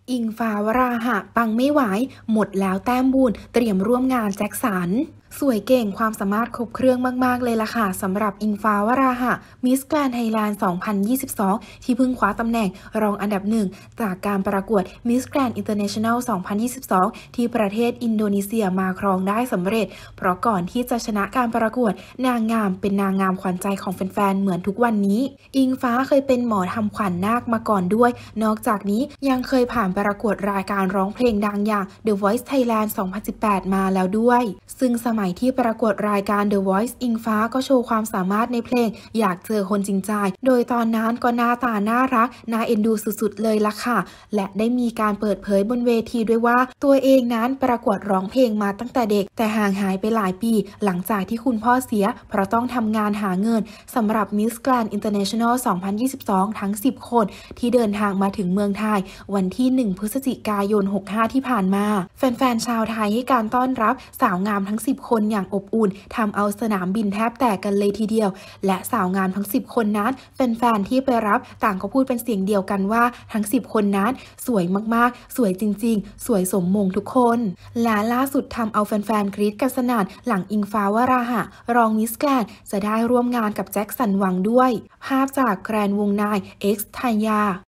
อิงฟ้าวราหะปังไม่ไหวหมดแล้วแต้มบุญเตรียมร่วมงานแจ็คสันสวยเก่งความสามารถครบเครื่องมากๆเลยล่ะค่ะสำหรับอิงฟ้าวราหะมิสแกรนด์ไทยแลนด์ 2022 ที่เพิ่งคว้าตำแหน่งรองอันดับหนึ่งจากการประกวดมิสแกรนด์อินเตอร์เนชั่นแนล 2022 ที่ประเทศอินโดนีเซียมาครองได้สำเร็จเพราะก่อนที่จะชนะการประกวดนางงามเป็นนางงามขวัญใจของแฟนๆเหมือนทุกวันนี้อิงฟ้าเคยเป็นหมอทำขวัญนาคมาก่อนด้วยนอกจากนี้ยังเคยผ่านประกวดรายการร้องเพลงดังอย่าง The Voice Thailand 2018 มาแล้วด้วยซึ่งสมัยที่ประกวดรายการ The Voice อิงฟ้าก็โชว์ความสามารถในเพลงอยากเจอคนจริงใจโดยตอนนั้นก็หน้าตาน่ารักน่าเอ็นดูสุดๆเลยล่ะค่ะและได้มีการเปิดเผยบนเวทีด้วยว่าตัวเองนั้นประกวดร้องเพลงมาตั้งแต่เด็กแต่ห่างหายไปหลายปีหลังจากที่คุณพ่อเสียเพราะต้องทำงานหาเงินสำหรับ Miss Grand International 2022 ทั้ง 10 คนที่เดินทางมาถึงเมืองไทยวันที่ 1 พฤศจิกายน 65 ที่ผ่านมาแฟนๆชาวไทยให้การต้อนรับสาวงามทั้ง 10 คนอย่างอบอุ่นทำเอาสนามบินแทบแตกกันเลยทีเดียวและสาวงามทั้ง 10 คนนั้นแฟนๆที่ไปรับต่างก็พูดเป็นเสียงเดียวกันว่าทั้ง 10 คนนั้นสวยมากๆสวยจริงๆสวยสมมงทุกคนและล่าสุดทำเอาแฟนๆกรี๊ดกันสนั่นหลังอิงฟ้าวราหะรองมิสแกรนด์จะได้ร่วมงานกับแจ็คสันหวังด้วยภาพจากแกรนด์วงใน X ไทยา